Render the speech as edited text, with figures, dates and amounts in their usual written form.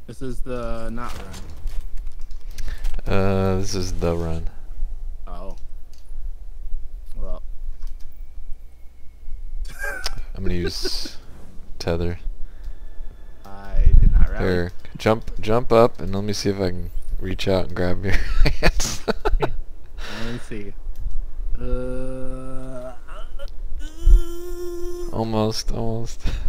This is the not run. This is the run. Oh. Well. I'm gonna use tether. I did not rally. Here, jump up, and let me see if I can reach out and grab your hands. Let me see. Almost.